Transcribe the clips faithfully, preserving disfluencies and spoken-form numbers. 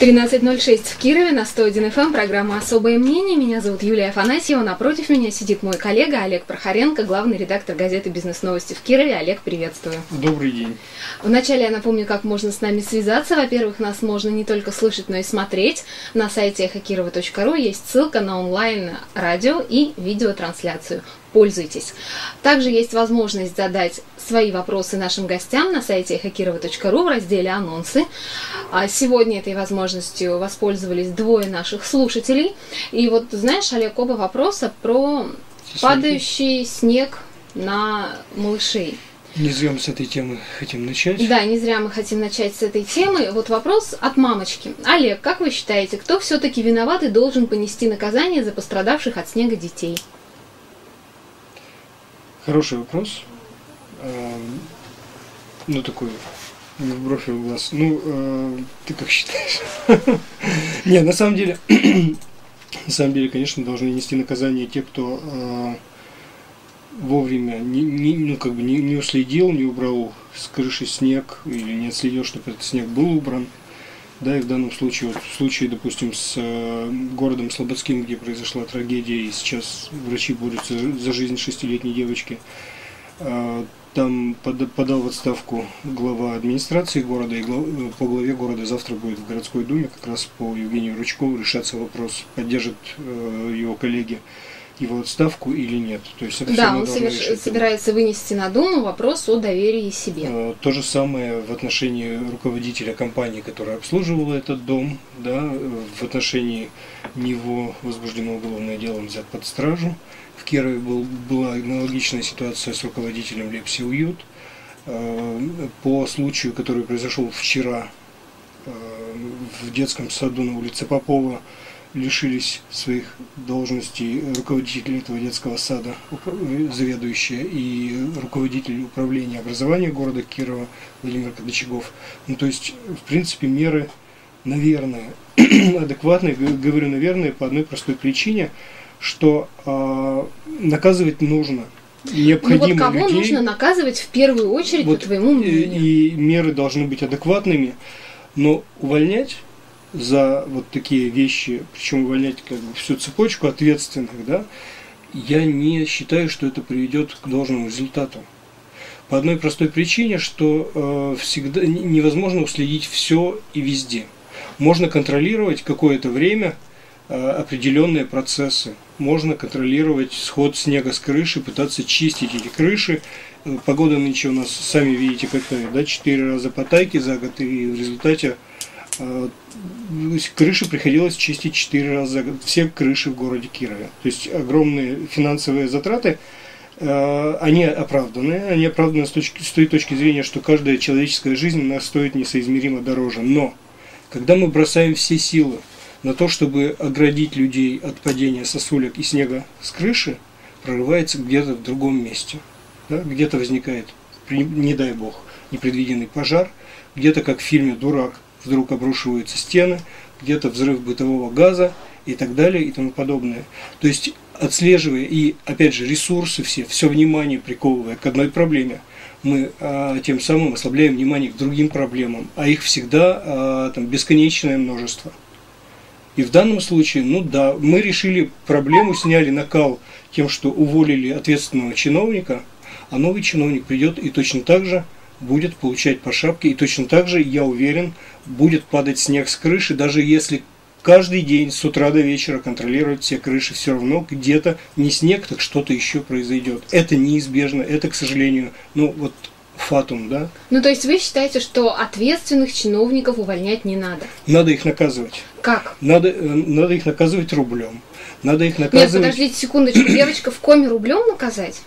тринадцать ноль шесть в Кирове на сто один эф эм, программа «Особое мнение». Меня зовут Юлия Афанасьева. Напротив меня сидит мой коллега Олег Прохоренко, главный редактор газеты «Бизнес-новости» в Кирове. Олег, приветствую. Добрый день. Вначале я напомню, как можно с нами связаться. Во-первых, нас можно не только слышать, но и смотреть. На сайте эхо кирова точка ру есть ссылка на онлайн-радио и видеотрансляцию. Пользуйтесь. Также есть возможность задать свои вопросы нашим гостям на сайте эхо кирова точка ру в разделе «Анонсы». Сегодня этой возможностью воспользовались двое наших слушателей. И вот, знаешь, Олег, оба вопроса про падающий снег на малышей. Не зря мы с этой темы хотим начать. Да, не зря мы хотим начать с этой темы. Вот вопрос от мамочки. Олег, как вы считаете, кто все-таки виноват и должен понести наказание за пострадавших от снега детей? Хороший вопрос. Ну, такой, не в бровь, а в глаз. Ну, ты как считаешь? Не, на самом деле, на самом деле, конечно, должны нести наказание те, кто вовремя не, не, ну, как бы не, не уследил, не убрал с крыши снег или не отследил, чтобы этот снег был убран. Да, и в данном случае, вот в случае, допустим, с э, городом Слободским, где произошла трагедия, и сейчас врачи борются за жизнь шестилетней девочки, э, там под, подал в отставку глава администрации города, и глав, по главе города завтра будет в городской думе, как раз по Евгению Рычкову решаться вопрос, поддержат э, его коллеги его отставку или нет. То есть это да, он соверш... собирается вынести на Думу вопрос о доверии себе. То же самое в отношении руководителя компании, которая обслуживала этот дом. Да, в отношении него возбуждено уголовное дело, он взят под стражу. В Кирове был, была аналогичная ситуация с руководителем Лепси Уют. По случаю, который произошел вчера в детском саду на улице Попова, лишились своих должностей руководитель этого детского сада, заведующая, и руководитель управления образования города Кирова Владимир Кадычагов. Ну, то есть, в принципе, меры, наверное, адекватные. Говорю, наверное, по одной простой причине, что э, наказывать нужно. Необходимо ну, вот кого людей, нужно наказывать в первую очередь, вот, по твоему мнению? И, и меры должны быть адекватными, но увольнять за вот такие вещи, причем увольнять как бы всю цепочку ответственных, да, я не считаю, что это приведет к должному результату. По одной простой причине, что э, всегда невозможно уследить все и везде. Можно контролировать какое-то время э, определенные процессы. Можно контролировать сход снега с крыши, пытаться чистить эти крыши. Погода нынче у нас, сами видите, какая, да, четыре раза по тайке за год, и в результате крыши приходилось чистить четыре раза за год. Все крыши в городе Кирове. То есть огромные финансовые затраты, они оправданы. Они оправданы с, точки, с той точки зрения, что каждая человеческая жизнь нас стоит несоизмеримо дороже. Но когда мы бросаем все силы на то, чтобы оградить людей от падения сосулек и снега с крыши, прорывается где-то в другом месте. Да? Где-то возникает, не дай бог, непредвиденный пожар. Где-то, как в фильме «Дурак», вдруг обрушиваются стены, где-то взрыв бытового газа и так далее и тому подобное. То есть, отслеживая и, опять же, ресурсы все, все внимание приковывая к одной проблеме, мы а, тем самым ослабляем внимание к другим проблемам, а их всегда а, там, бесконечное множество. И в данном случае, ну да, мы решили проблему, сняли накал тем, что уволили ответственного чиновника, а новый чиновник придет и точно так же будет получать по шапке, и точно так же, я уверен, будет падать снег с крыши, даже если каждый день с утра до вечера контролировать все крыши, все равно где-то не снег, так что-то еще произойдет. Это неизбежно, это, к сожалению, ну вот фатум, да. Ну, то есть вы считаете, что ответственных чиновников увольнять не надо? Надо их наказывать. Как? Надо, надо их наказывать рублем. Надо их наказывать... Нет, подождите секундочку, девочка в коме рублем наказать?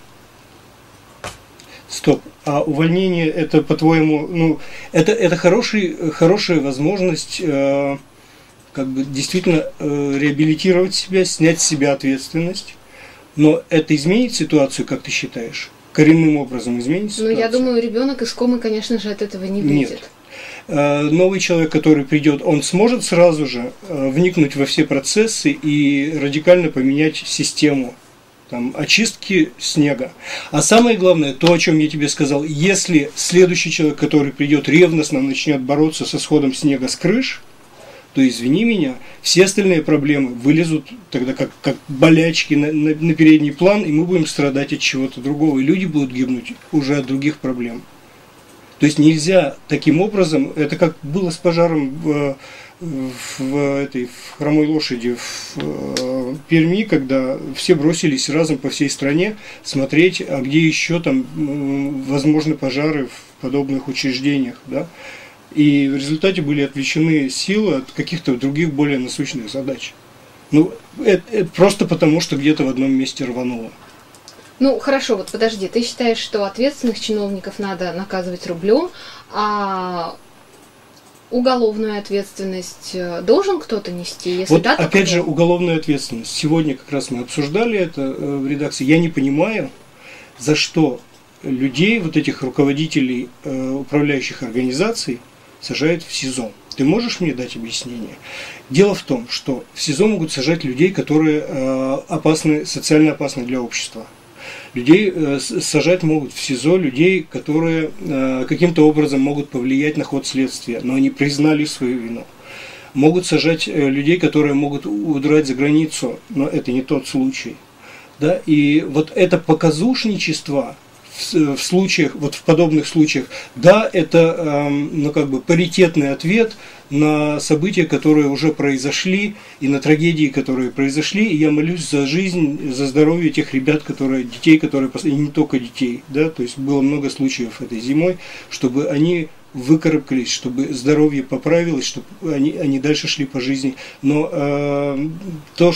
Стоп. А увольнение, это, по-твоему, ну, это, это хороший, хорошая возможность э, как бы действительно э, реабилитировать себя, снять с себя ответственность. Но это изменит ситуацию, как ты считаешь? Коренным образом изменит ситуацию? Ну, я думаю, ребенок из комы, конечно же, от этого не выйдет. Нет. Э, новый человек, который придет, он сможет сразу же э, вникнуть во все процессы и радикально поменять систему там, очистки снега. А самое главное, то, о чем я тебе сказал, если следующий человек, который придет, ревностно начнет бороться со сходом снега с крыш, то, извини меня, все остальные проблемы вылезут тогда как, как болячки на, на, на передний план, и мы будем страдать от чего-то другого, и люди будут гибнуть уже от других проблем. То есть нельзя таким образом, это как было с пожаром в, в, этой, в Хромой Лошади в, в Перми, когда все бросились разом по всей стране смотреть, а где еще там возможны пожары в подобных учреждениях, да? И в результате были отвлечены силы от каких-то других более насущных задач. Ну, это, это просто потому, что где-то в одном месте рвануло. Ну, хорошо, вот подожди, ты считаешь, что ответственных чиновников надо наказывать рублем, а уголовную ответственность должен кто-то нести? Если вот да, то опять кто? же, уголовную ответственность. Сегодня как раз мы обсуждали это в редакции. Я не понимаю, за что людей, вот этих руководителей управляющих организаций, сажают в СИЗО. Ты можешь мне дать объяснение? Дело в том, что в СИЗО могут сажать людей, которые опасны, социально опасны для общества. Людей э, сажать могут в СИЗО людей, которые э, каким-то образом могут повлиять на ход следствия, но они признали свою вину. Могут сажать э, людей, которые могут удрать за границу, но это не тот случай. Да? И вот это показушничество в, в случаях, вот в подобных случаях, да, это э, ну, как бы паритетный ответ на события, которые уже произошли, и на трагедии, которые произошли, и я молюсь за жизнь, за здоровье тех ребят, которые, детей, которые, и не только детей, да, то есть было много случаев этой зимой, чтобы они выкарабкались, чтобы здоровье поправилось, чтобы они, они дальше шли по жизни. Но э, то,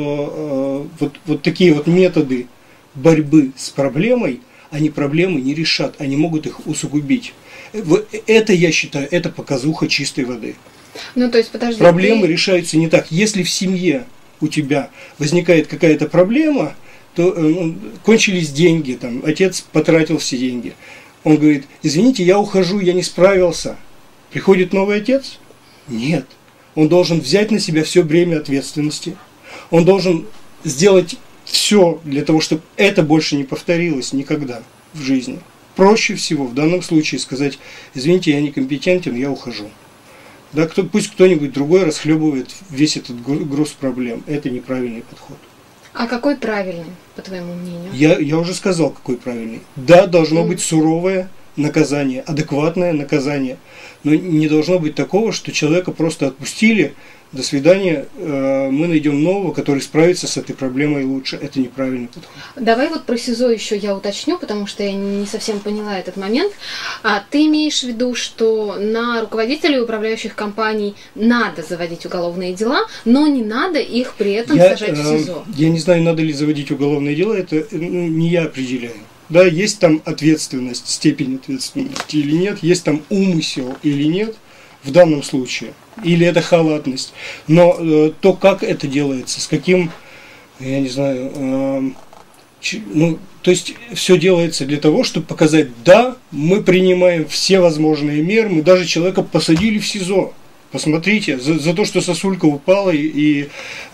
что э, вот, вот такие вот методы борьбы с проблемой, они проблемы не решат, они могут их усугубить. Это, я считаю, это показуха чистой воды. Ну, то есть, подожди, проблемы ты... решаются не так. Если в семье у тебя возникает какая-то проблема, то ну, кончились деньги, там, отец потратил все деньги. Он говорит: извините, я ухожу, я не справился. Приходит новый отец? Нет. Он должен взять на себя все бремя ответственности. Он должен сделать все для того, чтобы это больше не повторилось никогда в жизни. Проще всего в данном случае сказать: извините, я некомпетентен, я ухожу. Да, кто, пусть кто-нибудь другой расхлебывает весь этот груз проблем. Это неправильный подход. А какой правильный, по твоему мнению? Я, я уже сказал, какой правильный. Да, должно mm. быть суровое наказание, адекватное наказание. Но не должно быть такого, что человека просто отпустили, до свидания, мы найдем нового, который справится с этой проблемой лучше. Это неправильный подход. Давай вот про СИЗО еще я уточню, потому что я не совсем поняла этот момент. А ты имеешь в виду, что на руководителей управляющих компаний надо заводить уголовные дела, но не надо их при этом я, сажать в СИЗО? Я не знаю, надо ли заводить уголовные дела, это ну, не я определяю. Да, есть там ответственность, степень ответственности или нет, есть там умысел или нет в данном случае. Или это халатность. Но э, то, как это делается, с каким, я не знаю, э, ч, ну, то есть все делается для того, чтобы показать: да, мы принимаем все возможные меры, мы даже человека посадили в СИЗО. Посмотрите, за, за то, что сосулька упала и... и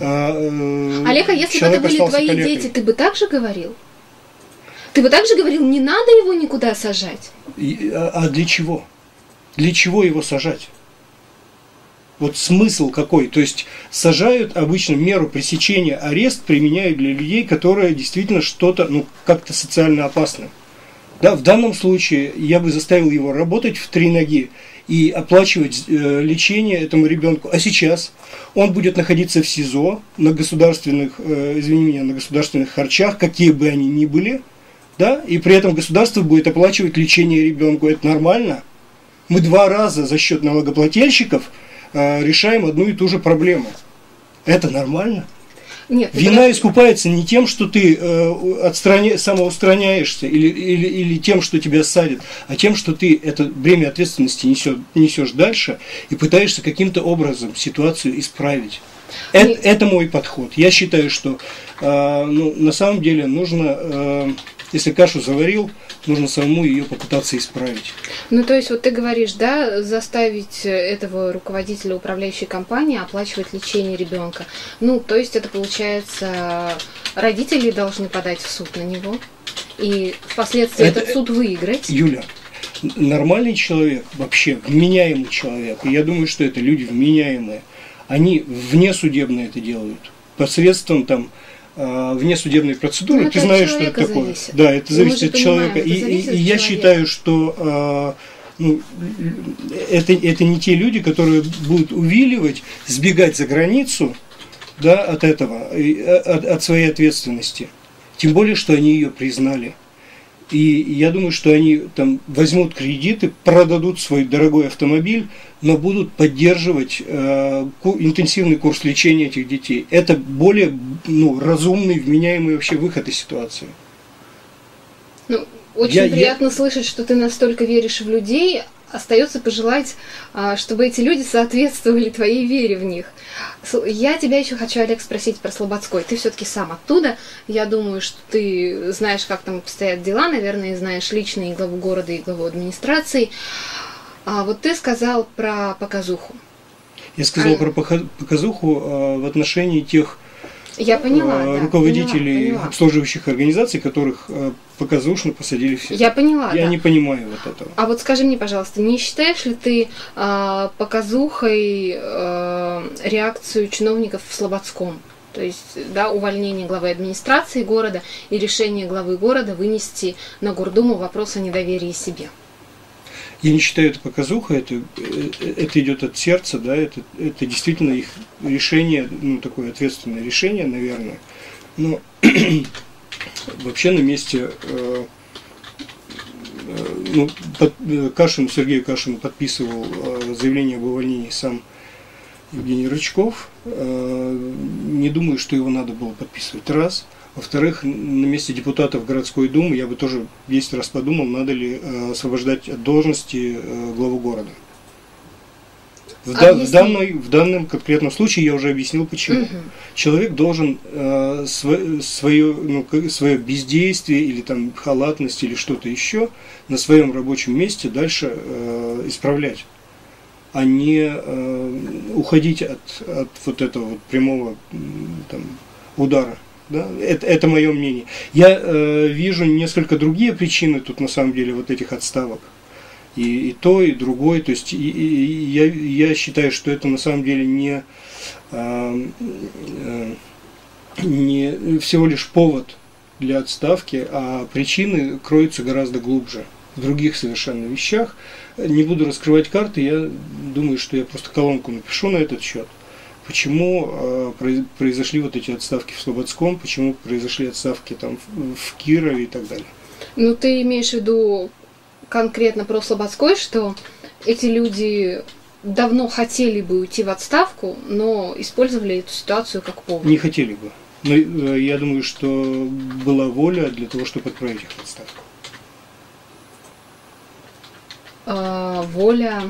э, Олег, а если бы это были твои калекой. Дети, ты бы так же говорил? Ты бы так же говорил: не надо его никуда сажать? И, а, а для чего? Для чего его сажать? Вот смысл какой? То есть сажают обычно меру пресечения, арест применяют для людей, которые действительно что-то, ну, как-то социально опасны. Да, в данном случае я бы заставил его работать в три ноги и оплачивать э, лечение этому ребенку. А сейчас он будет находиться в СИЗО на государственных, э, извини меня, на государственных харчах, какие бы они ни были, да, и при этом государство будет оплачивать лечение ребенку. Это нормально? Мы два раза за счет налогоплательщиков решаем одну и ту же проблему. Это нормально? Нет, Вина подожди. искупается не тем, что ты э, отстрани... самоустраняешься или, или, или тем, что тебя садят, а тем, что ты это бремя ответственности несешь, несешь дальше и пытаешься каким-то образом ситуацию исправить. Это, это мой подход. Я считаю, что э, ну, на самом деле нужно, э, если кашу заварил, нужно самому ее попытаться исправить. Ну, то есть, вот ты говоришь, да, заставить этого руководителя управляющей компании оплачивать лечение ребенка. Ну, то есть, это получается, родители должны подать в суд на него и впоследствии это, этот суд выиграть. Юля, нормальный человек, вообще вменяемый человек, и я думаю, что это люди вменяемые, Они внесудебно это делают, посредством там внесудебной процедуры. Но ты знаешь, что это такое. Зависит. Да, это И зависит от понимаем, человека. И, зависит и, от и я человека. считаю, что ну, это, это не те люди, которые будут увиливать, сбегать за границу, да, от этого, от, от своей ответственности. Тем более, что они ее признали. И я думаю, что они там возьмут кредиты, продадут свой дорогой автомобиль, но будут поддерживать э, ку- интенсивный курс лечения этих детей. Это более ну, разумный, вменяемый вообще выход из ситуации. Ну, очень Я- приятно слышать, что ты настолько веришь в людей. Остается пожелать, а, чтобы эти люди соответствовали твоей вере в них. С- Я тебя еще хочу, Олег, спросить про Слободской. Ты все-таки сам оттуда. Я думаю, что ты знаешь, как там обстоят дела, наверное, и знаешь лично и главу города, и главу администрации. А вот ты сказал про показуху. Я сказал А- про пока- показуху э, в отношении тех Я поняла, э, да, руководителей поняла, поняла. обслуживающих организаций, которых э, показушно посадили все. Я поняла, Я да. не понимаю вот этого. А вот скажи мне, пожалуйста, не считаешь ли ты а, показухой а, реакцию чиновников в Слободском? То есть, да, увольнение главы администрации города и решение главы города вынести на Гордуму вопрос о недоверии себе. Я не считаю это показухой, это, э, это идет от сердца, да, это, это действительно их решение, ну, такое ответственное решение, наверное. Но вообще на месте э, э, ну, под, э, Кашин, Сергей Кашин подписывал э, заявление об увольнении сам Евгений Рычков. Э, не думаю, что его надо было подписывать. Раз. Во-вторых, на месте депутатов городской думы я бы тоже десять раз подумал, надо ли э, освобождать от должности э, главу города. В, да- в, данной, в данном конкретном случае я уже объяснил, почему. Мгм. Человек должен э, сво- свое, ну, как- свое бездействие или там халатность или что-то еще на своем рабочем месте дальше э, исправлять, а не э, уходить от, от вот этого вот прямого м, там, удара. Да? Это, это мое мнение. Я э, вижу несколько другие причины тут на самом деле вот этих отставок. И, и то, и другое. То есть и, и, и я, я считаю, что это на самом деле не, э, э, не всего лишь повод для отставки, а причины кроются гораздо глубже, в других совершенно вещах. Не буду раскрывать карты, я думаю, что я просто колонку напишу на этот счет. Почему э, произошли вот эти отставки в Слободском, почему произошли отставки там в, в Кирове и так далее. Ну, ты имеешь в виду конкретно про Слободской, что эти люди давно хотели бы уйти в отставку, но использовали эту ситуацию как повод? Не хотели бы. Но э, я думаю, что была воля для того, чтобы отправить их в отставку. А, воля...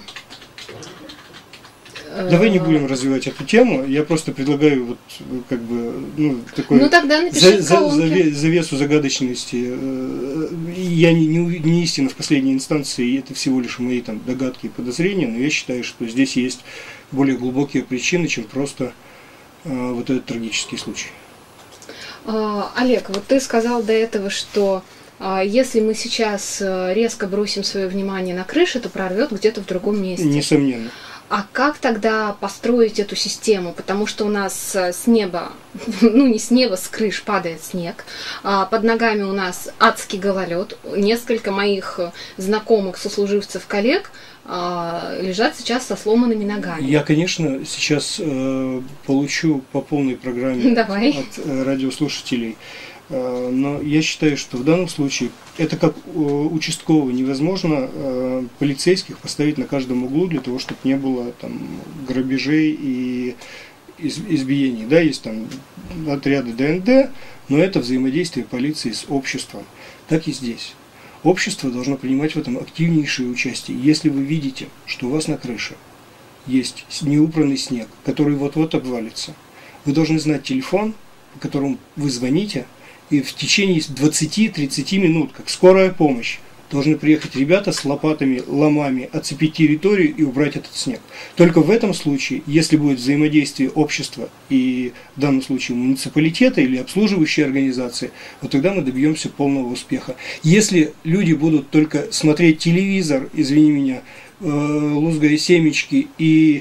Давай не будем развивать эту тему. Я просто предлагаю вот как бы ну такой ну, тогда напиши за, в за, заве- завесу загадочности. Я не, не, не истина в последней инстанции, это всего лишь мои там догадки и подозрения, но я считаю, что здесь есть более глубокие причины, чем просто э, вот этот трагический случай. А, Олег, вот ты сказал до этого, что а, если мы сейчас а, резко бросим свое внимание на крыши, то прорвет где-то в другом месте. Несомненно. А как тогда построить эту систему? Потому что у нас э, с неба, ну не с неба, с крыш падает снег, а под ногами у нас адский гололед. Несколько моих знакомых, сослуживцев, коллег а, лежат сейчас со сломанными ногами. Я, конечно, сейчас э, получу по полной программе Давай. от э, радиослушателей. Э, но я считаю, что в данном случае это как э, участкового невозможно э, полицейских поставить на каждом углу для того, чтобы не было там грабежей и из- избиений. Да, есть там отряды ДНД, но это взаимодействие полиции с обществом. Так и здесь. Общество должно принимать в этом активнейшее участие. Если вы видите, что у вас на крыше есть неубранный снег, который вот-вот обвалится, вы должны знать телефон, по которому вы звоните, и в течение двадцати-тридцати минут, как скорая помощь, должны приехать ребята с лопатами, ломами, оцепить территорию и убрать этот снег. Только в этом случае, если будет взаимодействие общества и в данном случае муниципалитета или обслуживающей организации, вот тогда мы добьемся полного успеха. Если люди будут только смотреть телевизор, извини меня, э, лузгая семечки и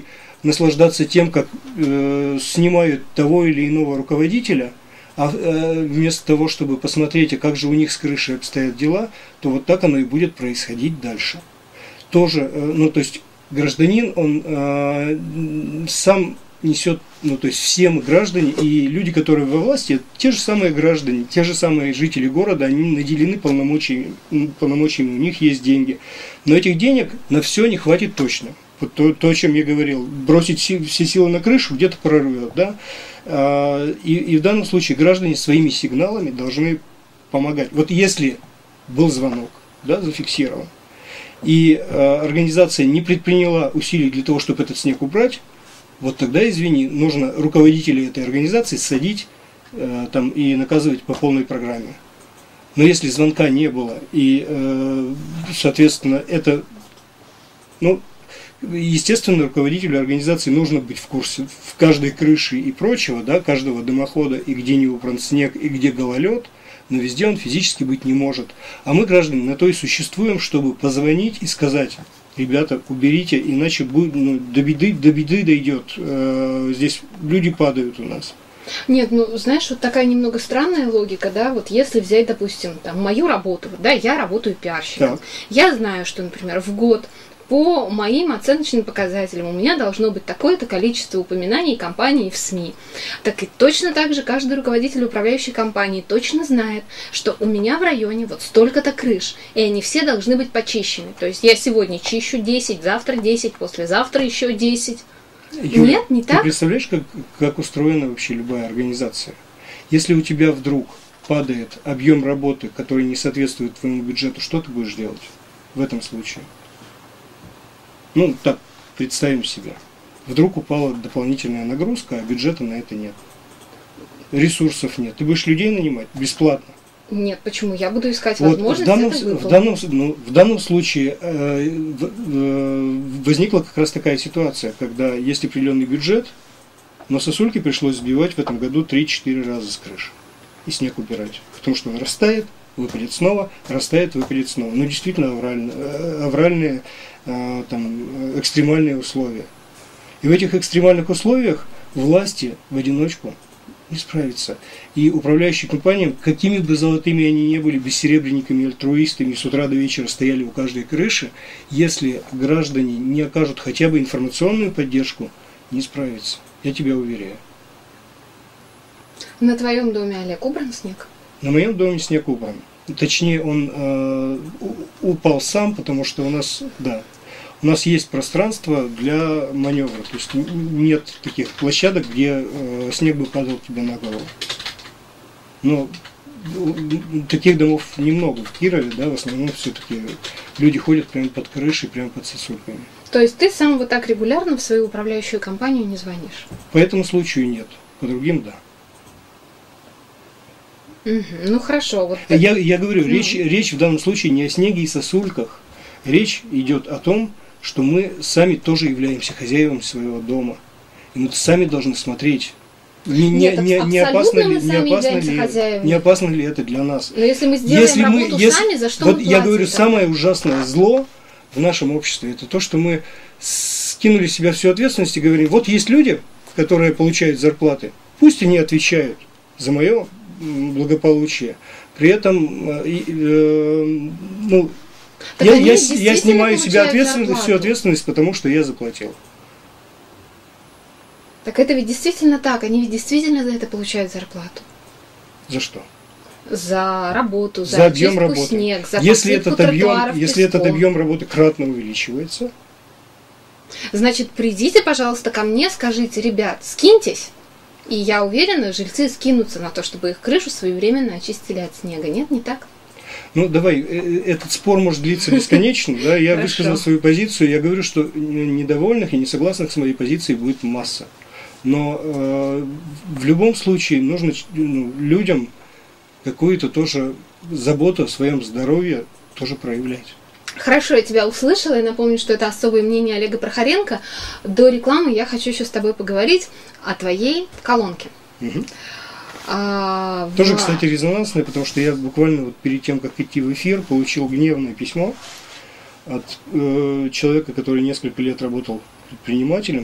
наслаждаться тем, как э, снимают того или иного руководителя, а э, вместо того, чтобы посмотреть, а как же у них с крышей обстоят дела, то вот так оно и будет происходить дальше. Тоже, э, ну то есть гражданин, он э, сам несет, ну то есть все мы граждане, и люди, которые во власти, те же самые граждане, те же самые жители города, они наделены полномочиями, полномочиями, у них есть деньги. Но этих денег на все не хватит точно. Вот то, то, о чем я говорил, бросить все силы на крышу, где-то прорвет, да. И, и в данном случае граждане своими сигналами должны помогать. Вот если был звонок, да, зафиксирован, и организация не предприняла усилий для того, чтобы этот снег убрать, вот тогда, извини, нужно руководителей этой организации садить э, там, и наказывать по полной программе. Но если звонка не было, и, э, соответственно, это, ну, естественно, руководителю организации нужно быть в курсе в каждой крыше и прочего, да, каждого дымохода, и где не убран снег, и где гололед, но везде он физически быть не может. А мы, граждане, на то и существуем, чтобы позвонить и сказать: ребята, уберите, иначе будет, ну, до беды, до беды дойдет. Э, здесь люди падают у нас. Нет, ну, знаешь, вот такая немного странная логика, да, вот если взять, допустим, там, мою работу, да, я работаю пиарщиком. Так. Я знаю, что, например, в год по моим оценочным показателям у меня должно быть такое-то количество упоминаний компании в СМИ. Так и точно так же каждый руководитель управляющей компании точно знает, что у меня в районе вот столько-то крыш, и они все должны быть почищены. То есть я сегодня чищу десять, завтра десять, послезавтра еще десять. Юля, нет, не так? Ты представляешь, как, как устроена вообще любая организация? Если у тебя вдруг падает объем работы, который не соответствует твоему бюджету, что ты будешь делать в этом случае? Ну, так, представим себе. Вдруг упала дополнительная нагрузка, а бюджета на это нет. Ресурсов нет. Ты будешь людей нанимать бесплатно. Нет, почему? Я буду искать вот возможность в данном, это в данном, ну, в данном случае э, э, возникла как раз такая ситуация, когда есть определенный бюджет, но сосульки пришлось сбивать в этом году три-четыре раза с крыши и снег убирать. Потому что он растает, выпадет снова, растает, выпадет снова. Ну, действительно, авральные, авральные, э, там, экстремальные условия. И в этих экстремальных условиях власти в одиночку не справиться. И управляющие компании, какими бы золотыми они ни были, бессеребренниками, альтруистами, с утра до вечера стояли у каждой крыши, если граждане не окажут хотя бы информационную поддержку, не справиться. Я тебя уверяю. На твоем доме, Олег, убран снег? На моем доме снег убран. Точнее, он э, упал сам, потому что у нас, да, у нас есть пространство для маневра. То есть нет таких площадок, где э, снег бы падал тебе на голову. Но таких домов немного в Кирове, да, в основном все-таки люди ходят прямо под крышей, прямо под сосульками. То есть ты сам вот так регулярно в свою управляющую компанию не звонишь? По этому случаю нет, по другим да. Угу. Ну хорошо. Вот я, я говорю, ну. речь, речь в данном случае не о снеге и сосульках. Речь идет о том, что мы сами тоже являемся хозяевами своего дома. И мы сами должны смотреть, не, Нет, не, не, опасно ли, не, опасно ли, не опасно ли это для нас. Но если мы сделаем если работу мы, если, сами, за что вот мы я платим? говорю, Да? самое ужасное зло в нашем обществе, это то, что мы скинули с себя всю ответственность и говорим, вот есть люди, которые получают зарплаты, пусть они отвечают за мое благополучие. При этом, э, э, ну, я, я, я снимаю с себя ответственность, всю ответственность, потому что я заплатил. Так это ведь действительно так, они ведь действительно за это получают зарплату. За что? За работу, за, за объем работы. Снег, за если этот объем, если песком. этот объем работы кратно увеличивается. Значит, придите, пожалуйста, ко мне, скажите, ребят, скиньтесь. И я уверена, жильцы скинутся на то, чтобы их крышу своевременно очистили от снега. Нет, не так? Ну, давай, этот спор может длиться бесконечно. Да? Я высказал свою позицию. Я говорю, что недовольных и несогласных с моей позицией будет масса. Но э, в любом случае нужно ну, людям какую-то тоже заботу о своем здоровье тоже проявлять. Хорошо, я тебя услышала, и напомню, что это особое мнение Олега Прохоренко. До рекламы я хочу еще с тобой поговорить о твоей колонке. Угу. А, Тоже, в... кстати, резонансное, потому что я буквально вот перед тем, как идти в эфир, получил гневное письмо от э, человека, который несколько лет работал предпринимателем.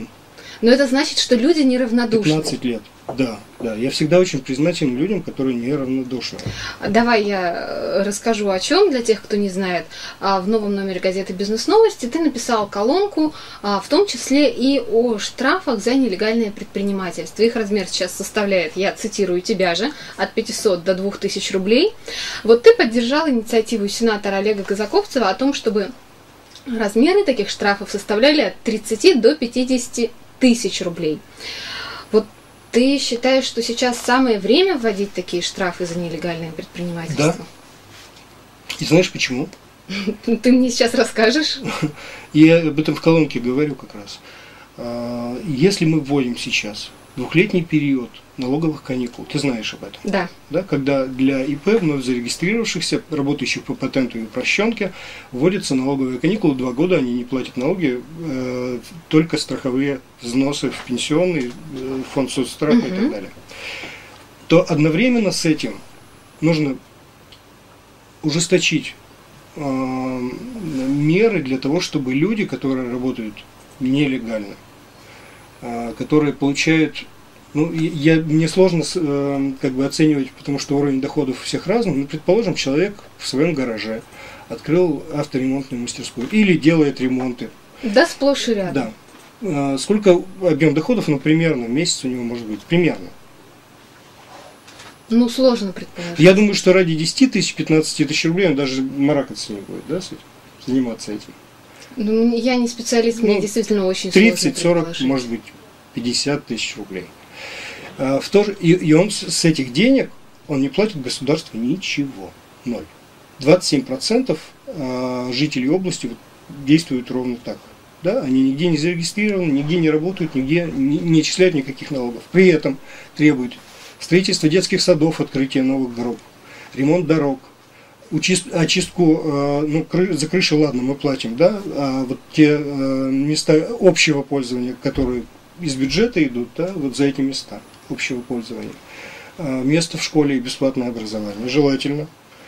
Но это значит, что люди неравнодушны. пятнадцать лет. Да, да. Я всегда очень признателен людям, которые неравнодушны. Давай я расскажу о чем для тех, кто не знает. В новом номере газеты «Бизнес-новости» ты написал колонку, в том числе и о штрафах за нелегальное предпринимательство. Их размер сейчас составляет, я цитирую тебя же, от пятисот до двух тысяч рублей. Вот ты поддержал инициативу сенатора Олега Казаковцева о том, чтобы размеры таких штрафов составляли от тридцати до пятидесяти тысяч рублей. Вот ты считаешь, что сейчас самое время вводить такие штрафы за нелегальное предпринимательство? Да. И знаешь почему? Ты мне сейчас расскажешь? Я об этом в колонке говорю как раз. Если мы вводим сейчас двухлетний период налоговых каникул, ты знаешь об этом? Да. Да, когда для И П, вновь зарегистрировавшихся, работающих по патенту и упрощенке, вводятся налоговые каникулы, два года они не платят налоги, э, только страховые взносы в пенсионный э, фонд соцстраха угу. и так далее. То одновременно с этим нужно ужесточить э, меры для того, чтобы люди, которые работают нелегально, э, которые получают... Ну, я, мне сложно э, как бы оценивать, потому что уровень доходов у всех разный. Но, предположим, человек в своем гараже открыл авторемонтную мастерскую или делает ремонты. Да, сплошь и рядом. Да. Э, сколько объем доходов, ну, примерно, в месяц у него может быть? Примерно. Ну, сложно предположить. Я думаю, что ради десяти тысяч, пятнадцати тысяч рублей он даже маракаться не будет, да, с этим, заниматься этим. Ну, я не специалист, мне ну, действительно очень тридцать, сорок, может быть, пятьдесят тысяч рублей. В то же, и, и он с этих денег, он не платит государству ничего, ноль. двадцать семь процентов жителей области действуют ровно так. Да? Они нигде не зарегистрированы, нигде не работают, нигде не, не отчисляют никаких налогов. При этом требуют строительство детских садов, открытие новых групп, ремонт дорог, учист, очистку, ну, кры, за крыши, ладно, мы платим, да, а вот те места общего пользования, которые из бюджета идут, да, вот за эти места общего пользования. Место в школе и бесплатное образование, желательно,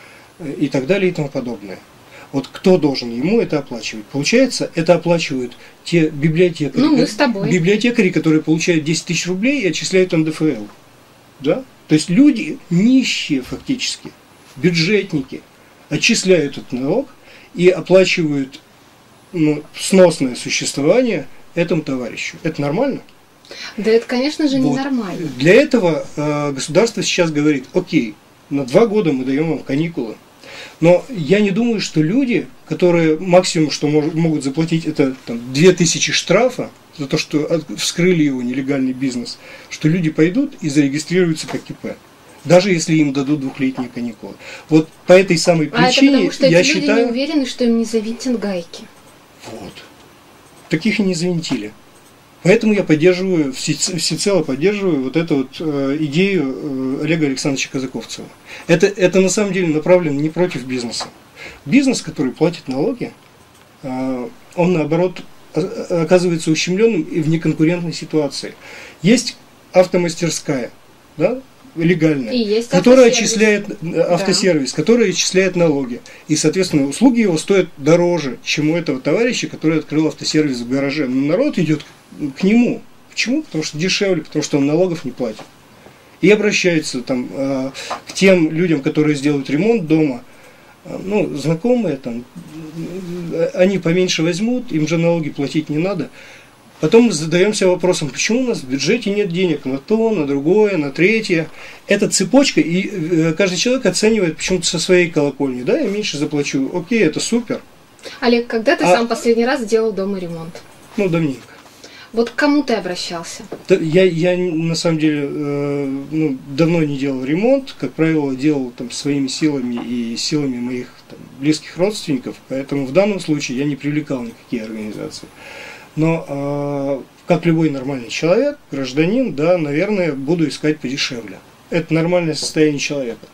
и так далее, и тому подобное. Вот кто должен ему это оплачивать? Получается, это оплачивают те библиотекари, ну, мы с тобой. библиотекари, которые получают десять тысяч рублей и отчисляют эн дэ эф эл. Да? То есть люди нищие фактически, бюджетники, отчисляют этот налог и оплачивают, ну, сносное существование этому товарищу. Это нормально? Да это, конечно же, вот. ненормально. Для этого э, государство сейчас говорит: окей, на два года мы даем вам каникулы. Но я не думаю, что люди, которые максимум, что мож, могут заплатить, это там, две тысячи штрафа за то, что от, вскрыли его нелегальный бизнес, что люди пойдут и зарегистрируются как И П. Даже если им дадут двухлетние каникулы. Вот по этой самой причине, а это потому, что я эти люди считаю... не уверены, что им не завинтят гайки. Вот. Таких и не завинтили. Поэтому я поддерживаю, всецело поддерживаю вот эту вот э, идею э, Олега Александровича Казаковцева. Это, это на самом деле направлено не против бизнеса. Бизнес, который платит налоги, э, он наоборот оказывается ущемленным и в неконкурентной ситуации. Есть автомастерская, да, легальная, и есть которая автосервис. отчисляет автосервис, да. который отчисляет налоги. И, соответственно, услуги его стоят дороже, чем у этого товарища, который открыл автосервис в гараже. Но народ идет к нему. Почему? Потому что дешевле, потому что он налогов не платит. И обращаются там, э, к тем людям, которые сделают ремонт дома. Э, ну, знакомые там, э, они поменьше возьмут, им же налоги платить не надо. Потом мы задаемся вопросом, почему у нас в бюджете нет денег на то, на другое, на третье. Это цепочка, и э, каждый человек оценивает почему-то со своей колокольни. Да, я меньше заплачу. Окей, это супер. Олег, когда ты а, сам последний раз делал дома ремонт? Ну, давненько. Вот к кому ты обращался? Я, я на самом деле э, ну, давно не делал ремонт. Как правило, делал там своими силами и силами моих там, близких родственников. Поэтому в данном случае я не привлекал никакие организации. Но э, как любой нормальный человек, гражданин, да, наверное, буду искать подешевле. Это нормальное состояние человека.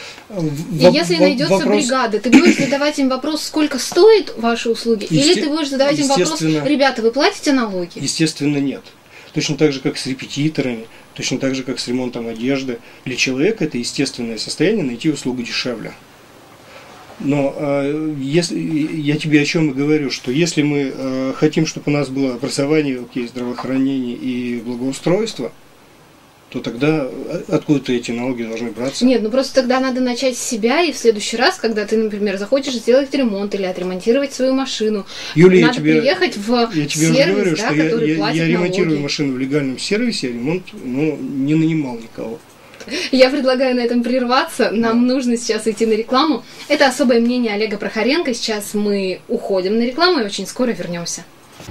И если найдется вопрос... бригада, ты будешь задавать им вопрос, сколько стоят ваши услуги? Есте... Или ты будешь задавать им вопрос, ребята, вы платите налоги? Естественно, нет. Точно так же, как с репетиторами, точно так же, как с ремонтом одежды. Для человека это естественное состояние найти услугу дешевле. Но э, если, я тебе о чем и говорю, что если мы э, хотим, чтобы у нас было образование, окей, здравоохранение и благоустройство, то тогда откуда-то эти налоги должны браться? Нет, ну просто тогда надо начать с себя, и в следующий раз, когда ты, например, захочешь сделать ремонт или отремонтировать свою машину, Юлия, надо я тебе, приехать в я тебе сервис, уже говорю, да, что я, который я, платит я ремонтирую налоги. машину в легальном сервисе, а ремонт ну, не нанимал никого. Я предлагаю на этом прерваться. Нам нужно сейчас идти на рекламу. Это особое мнение Олега Прохоренко. Сейчас мы уходим на рекламу и очень скоро вернемся.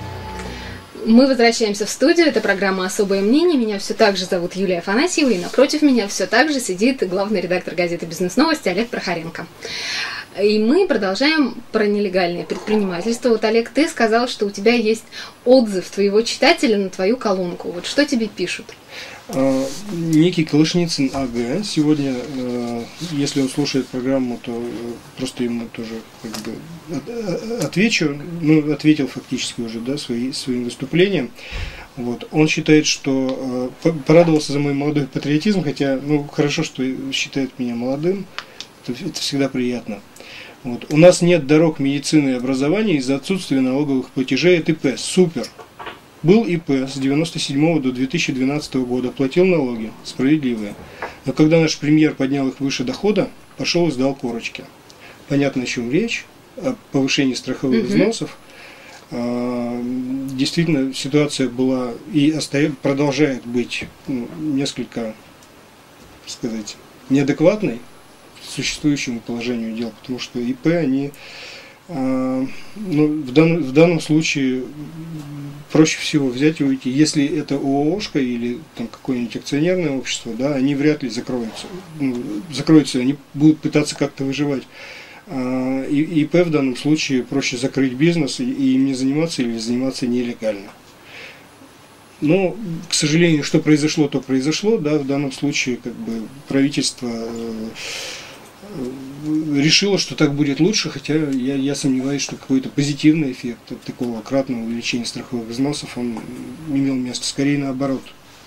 Мы возвращаемся в студию. Это программа «Особое мнение». Меня все так же зовут Юлия Афанасьева. И напротив меня все так же сидит главный редактор газеты «Бизнес-новости» Олег Прохоренко. И мы продолжаем про нелегальное предпринимательство. Вот, Олег, ты сказал, что у тебя есть отзыв твоего читателя на твою колонку. Вот что тебе пишут? Некий Колышницын АГ сегодня, если он слушает программу, то просто ему тоже как бы отвечу, ну, ответил фактически уже, да, свои, своим выступлением. Вот. Он считает, что порадовался за мой молодой патриотизм, хотя, ну, хорошо, что считает меня молодым, это, это всегда приятно. Вот. У нас нет дорог медицины и образования из-за отсутствия налоговых платежей от ИП. Супер! Был ИП с девяносто седьмого до две тысячи двенадцатого года, платил налоги, справедливые. Но когда наш премьер поднял их выше дохода, пошел и сдал корочки. Понятно, о чем речь, о повышении страховых взносов. Действительно, ситуация была и остается, продолжает быть ну, несколько, так сказать, неадекватной существующему положению дел, потому что ИП, они, ну, в данном, в данном случае проще всего взять и уйти. Если это ООшка или там какое-нибудь акционерное общество, да, они вряд ли закроются. Ну, закроются, они будут пытаться как-то выживать. А, и, ИП в данном случае проще закрыть бизнес и, и им не заниматься или заниматься нелегально. Но, к сожалению, что произошло, то произошло. Да, в данном случае как бы правительство решила, что так будет лучше, хотя я, я сомневаюсь, что какой-то позитивный эффект от такого кратного увеличения страховых взносов он имел место. Скорее наоборот.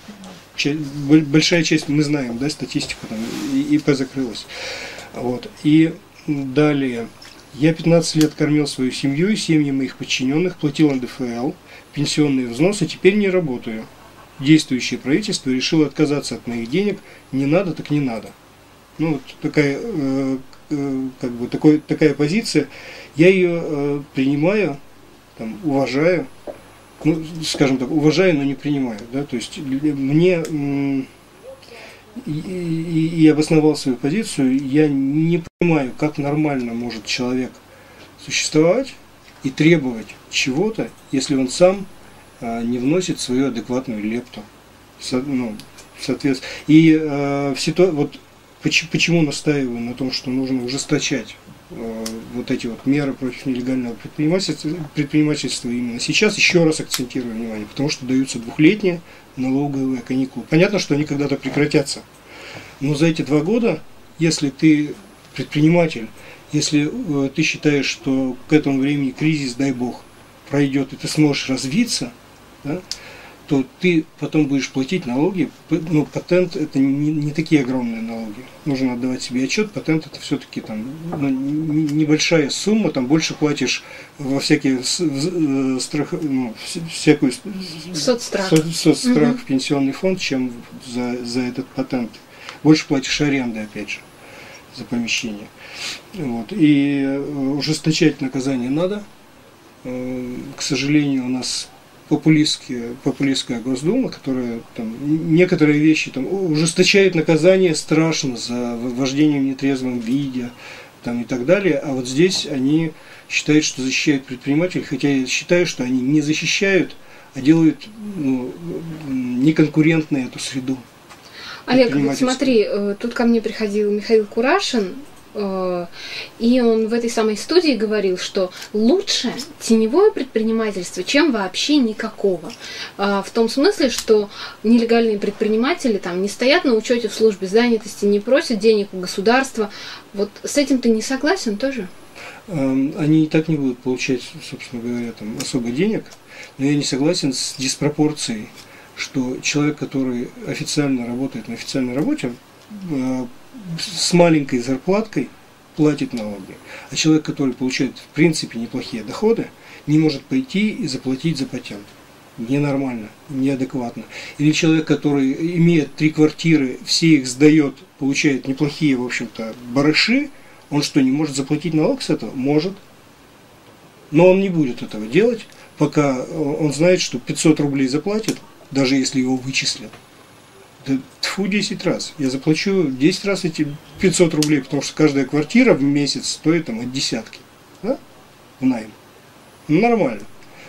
Большая часть, мы знаем, да, статистику, там, ИП закрылась. Вот. И далее. Я пятнадцать лет кормил свою семью и семьи моих подчиненных, платил эн дэ эф эл, пенсионные взносы, теперь не работаю. Действующее правительство решило отказаться от моих денег. Не надо, так не надо. Ну, вот такая, э, э, как бы, такой, такая позиция, я ее э, принимаю, там, уважаю, ну, скажем так, уважаю, но не принимаю, да, то есть мне, э, и, и, и обосновал свою позицию, я не понимаю, как нормально может человек существовать и требовать чего-то, если он сам э, не вносит свою адекватную лепту, со, ну, соответственно, и э, в ситуации, вот, почему настаиваю на том, что нужно ужесточать э, вот эти вот меры против нелегального предпринимательства, предпринимательства именно сейчас, еще раз акцентирую внимание, потому что даются двухлетние налоговые каникулы. Понятно, что они когда-то прекратятся, но за эти два года, если ты предприниматель, если э, ты считаешь, что к этому времени кризис, дай бог, пройдет, и ты сможешь развиться, да, то ты потом будешь платить налоги. Ну, патент это не, не такие огромные налоги. Нужно отдавать себе отчет. Патент это все-таки там ну, небольшая сумма, там больше платишь во всякие страх, ну, всякую соцстрах, со, соцстрах угу. в пенсионный фонд, чем за, за этот патент. Больше платишь аренды, опять же, за помещение. Вот. И ужесточать наказание надо. К сожалению, у нас популистская, популистская Госдума, которая там, некоторые вещи там, ужесточает наказание страшно за вождение в нетрезвом виде там, и так далее, а вот здесь они считают, что защищают предпринимателей, хотя я считаю, что они не защищают, а делают ну, неконкурентной эту среду. Олег, вот смотри, тут ко мне приходил Михаил Курашин, и он в этой самой студии говорил, что лучше теневое предпринимательство, чем вообще никакого. В том смысле, что нелегальные предприниматели там не стоят на учете в службе занятости, не просят денег у государства. Вот с этим ты не согласен тоже? Они и так не будут получать, собственно говоря, там, особо денег, но я не согласен с диспропорцией, что человек, который официально работает на официальной работе, с маленькой зарплаткой платит налоги. А человек, который получает в принципе неплохие доходы, не может пойти и заплатить за патент. Ненормально, неадекватно. Или человек, который имеет три квартиры, все их сдает, получает неплохие, в общем-то, барыши, он что, не может заплатить налог с этого? Может. Но он не будет этого делать, пока он знает, что пятьсот рублей заплатит, даже если его вычислят. Да, тьфу, десять раз. Я заплачу десять раз эти пятьсот рублей, потому что каждая квартира в месяц стоит там от десятки. Да? В найм. Нормально.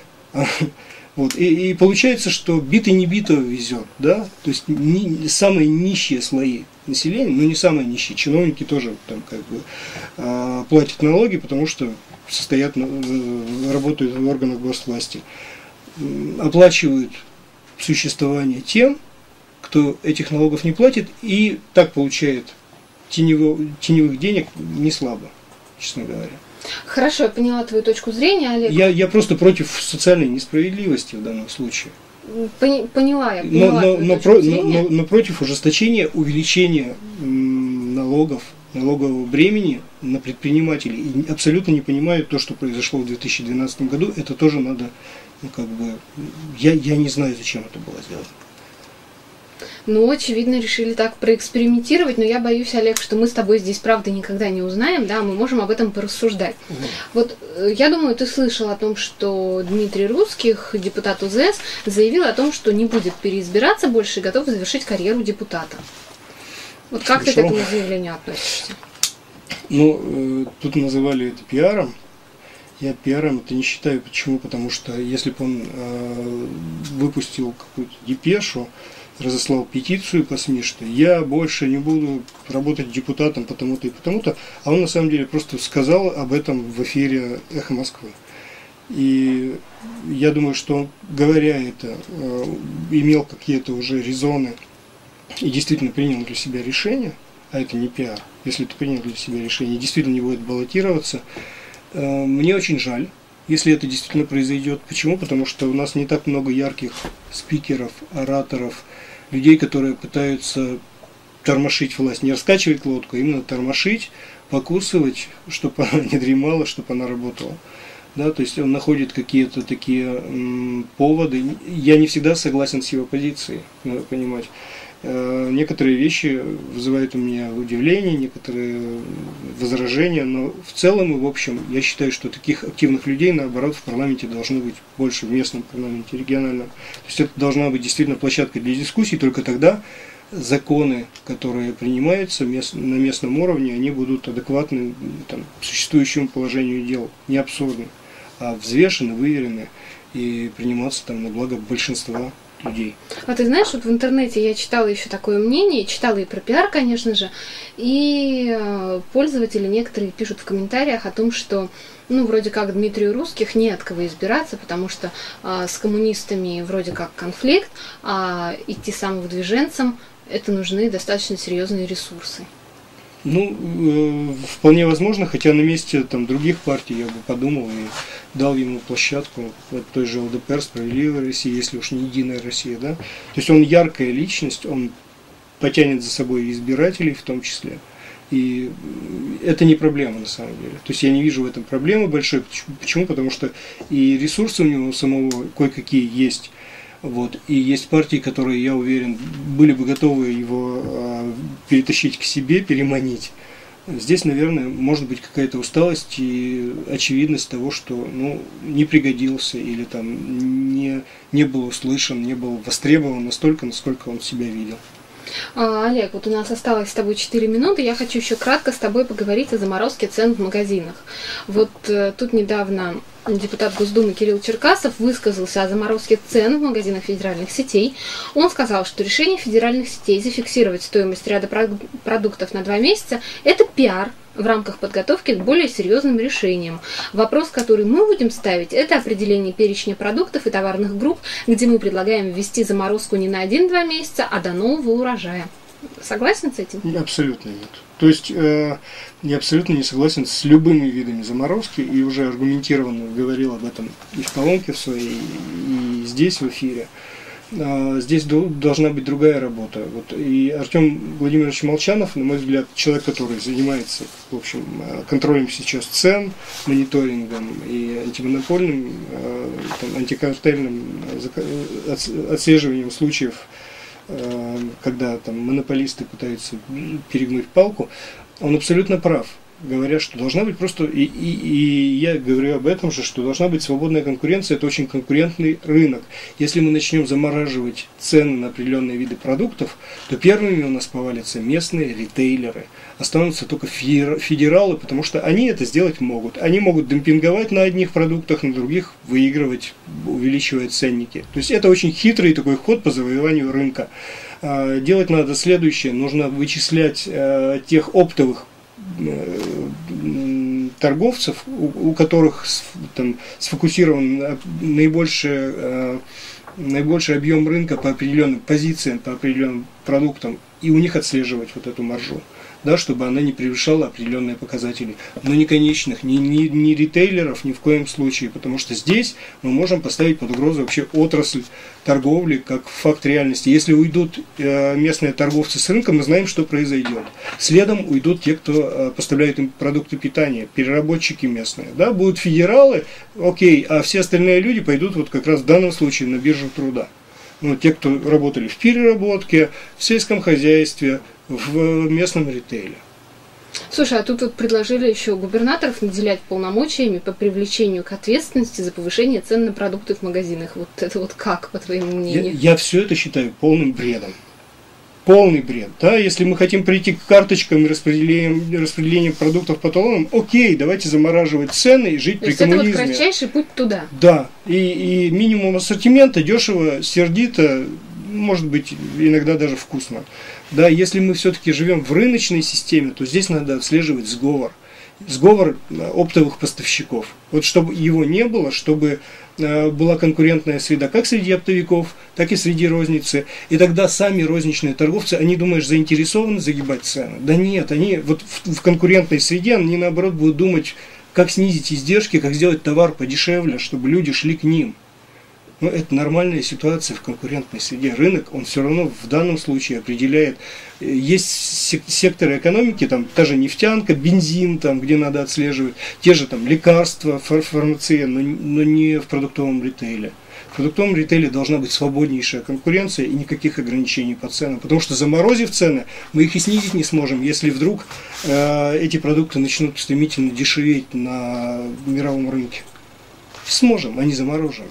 Вот. И, и получается, что битый не битого везет, да, то есть не, самые нищие слои населения, ну не самые нищие, чиновники тоже там как бы э, платят налоги, потому что состоят, э, работают в органах госвласти, э, оплачивают существование тем, кто этих налогов не платит, и так получает теневых, теневых денег не слабо, честно говоря. Хорошо, я поняла твою точку зрения, Олег. Я, я просто против социальной несправедливости в данном случае. Пони, поняла я, поняла но, но, но, про, но, но, но против ужесточения, увеличения м, налогов, налогового бремени на предпринимателей. И абсолютно не понимаю то, что произошло в две тысячи двенадцатом году. Это тоже надо, ну как бы, я, я не знаю, зачем это было сделано. Ну, очевидно, решили так проэкспериментировать, но я боюсь, Олег, что мы с тобой здесь, правда, никогда не узнаем, да, мы можем об этом порассуждать. Mm. Вот, я думаю, ты слышал о том, что Дмитрий Русских, депутат УЗС, заявил о том, что не будет переизбираться больше и готов завершить карьеру депутата. Вот как Слышал. Ты к этому заявлению относишься? Ну, э, тут называли это пиаром. Я пиаром это не считаю. Почему? Потому что если бы он э, выпустил какую-то депешу, разослал петицию по СМИ, что я больше не буду работать депутатом потому-то и потому-то, а он на самом деле просто сказал об этом в эфире «Эхо Москвы». И я думаю, что он, говоря это, имел какие-то уже резоны и действительно принял для себя решение, а это не пиар, если ты принял для себя решение, действительно не будет баллотироваться. Мне очень жаль, если это действительно произойдет. Почему? Потому что у нас не так много ярких спикеров, ораторов, людей, которые пытаются тормошить власть, не раскачивать лодку, а именно тормошить, покусывать, чтобы она не дремала, чтобы она работала. Да, то есть он находит какие-то такие м, поводы. Я не всегда согласен с его позицией, надо понимать. Э, некоторые вещи вызывают у меня удивление, некоторые возражения, но в целом и в общем я считаю, что таких активных людей, наоборот, в парламенте должно быть больше, в местном парламенте, региональном. То есть это должна быть действительно площадка для дискуссий, только тогда законы, которые принимаются мест, на местном уровне, они будут адекватны там, существующему положению дел, не абсурдны, а взвешены, выверены и приниматься там, на благо большинства людей. А ты знаешь, вот в интернете я читала еще такое мнение, читала и про пиар, конечно же, и пользователи некоторые пишут в комментариях о том, что ну, вроде как Дмитрию Русских не от кого избираться, потому что а, с коммунистами вроде как конфликт, а идти самовыдвиженцам это нужны достаточно серьезные ресурсы. Ну, э, вполне возможно, хотя на месте там, других партий я бы подумал и дал ему площадку, вот той же ЛДПР, Справедливая Россия, если уж не Единая Россия, да. То есть он яркая личность, он потянет за собой избирателей в том числе. И это не проблема на самом деле. То есть я не вижу в этом проблемы большой. Почему? Потому что и ресурсы у него самого кое-какие есть. Вот. И есть партии, которые, я уверен, были бы готовы его э, перетащить к себе, переманить. Здесь, наверное, может быть какая-то усталость и очевидность того, что ну, не пригодился или там не, не был услышан, не был востребован настолько, насколько он себя видел. А, Олег, вот у нас осталось с тобой четыре минуты. Я хочу еще кратко с тобой поговорить о заморозке цен в магазинах. Вот э, тут недавно депутат Госдумы Кирилл Черкасов высказался о заморозке цен в магазинах федеральных сетей. Он сказал, что решение федеральных сетей зафиксировать стоимость ряда продуктов на два месяца – это пиар в рамках подготовки к более серьезным решениям. Вопрос, который мы будем ставить, это определение перечня продуктов и товарных групп, где мы предлагаем ввести заморозку не на один-два месяца, а до нового урожая. Согласен с этим? Абсолютно нет. То есть э, я абсолютно не согласен с любыми видами заморозки и уже аргументированно говорил об этом и в колонке в своей, и здесь в эфире. Здесь должна быть другая работа. Вот. И Артем Владимирович Молчанов, на мой взгляд, человек, который занимается, в общем, контролем сейчас цен, мониторингом и антимонопольным, там, антикартельным отслеживанием случаев, когда там монополисты пытаются перегнуть палку, он абсолютно прав, говоря, что должна быть просто, и, и, и я говорю об этом же, что должна быть свободная конкуренция, это очень конкурентный рынок. Если мы начнем замораживать цены на определенные виды продуктов, то первыми у нас повалятся местные ритейлеры. Останутся только федералы, потому что они это сделать могут. Они могут демпинговать на одних продуктах, на других выигрывать, увеличивая ценники. То есть это очень хитрый такой ход по завоеванию рынка. Делать надо следующее. Нужно вычислять тех оптовых торговцев, у, у которых там сфокусирован наибольший, наибольший объем рынка по определенным позициям, по определенным продуктам, и у них отслеживать вот эту маржу, да, чтобы она не превышала определенные показатели, но не конечных, ни, ни, ни ритейлеров ни в коем случае, потому что здесь мы можем поставить под угрозу вообще отрасль торговли как факт реальности. Если уйдут э, местные торговцы с рынка, мы знаем, что произойдет. Следом уйдут те, кто э, поставляет им продукты питания, переработчики местные. Да, будут федералы, окей, а все остальные люди пойдут вот как раз в данном случае на биржу труда. Ну, те, кто работали в переработке, в сельском хозяйстве, в местном ритейле. Слушай, а тут вот предложили еще губернаторов наделять полномочиями по привлечению к ответственности за повышение цен на продукты в магазинах. Вот это вот как, по твоему мнению? Я, я все это считаю полным бредом. Полный бред. Да? Если мы хотим прийти к карточкам и распределением, распределением продуктов по талонам, окей, давайте замораживать цены и жить То при есть коммунизме. Это вот кратчайший путь туда. Да. И, и минимум ассортимента, дешево, сердито, может быть, иногда даже вкусно. Да, если мы все-таки живем в рыночной системе, то здесь надо отслеживать сговор. Сговор оптовых поставщиков. Вот чтобы его не было, чтобы э, была конкурентная среда как среди оптовиков, так и среди розницы. И тогда сами розничные торговцы, они, думаешь, заинтересованы загибать цены? Да нет, они вот в, в конкурентной среде, они наоборот будут думать, как снизить издержки, как сделать товар подешевле, чтобы люди шли к ним. Но это нормальная ситуация в конкурентной среде. Рынок, он все равно в данном случае определяет. Есть секторы экономики, там та же нефтянка, бензин, там, где надо отслеживать, те же там лекарства, фар фармация, но, но не в продуктовом ритейле. В продуктовом ритейле должна быть свободнейшая конкуренция и никаких ограничений по ценам. Потому что заморозив цены, мы их и снизить не сможем, если вдруг э, эти продукты начнут стремительно дешеветь на мировом рынке. Сможем, они заморожены.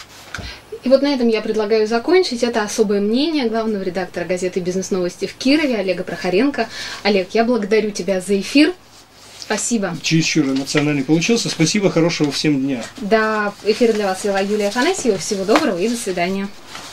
И вот на этом я предлагаю закончить. Это особое мнение главного редактора газеты «Бизнес-новости» в Кирове Олега Прохоренко. Олег, я благодарю тебя за эфир. Спасибо. Чересчур эмоциональный получился. Спасибо, хорошего всем дня. Да, эфир для вас вела Юлия Афанасьева. Всего доброго и до свидания.